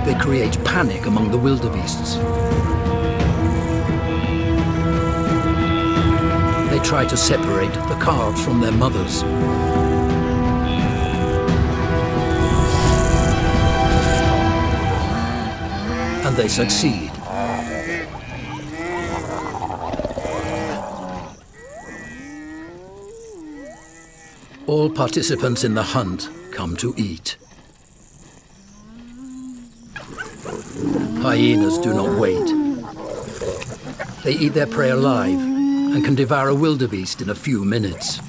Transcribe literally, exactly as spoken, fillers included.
They create panic among the wildebeests. They try to separate the calves from their mothers. And they succeed. All participants in the hunt come to eat. Hyenas do not wait. They eat their prey alive and can devour a wildebeest in a few minutes.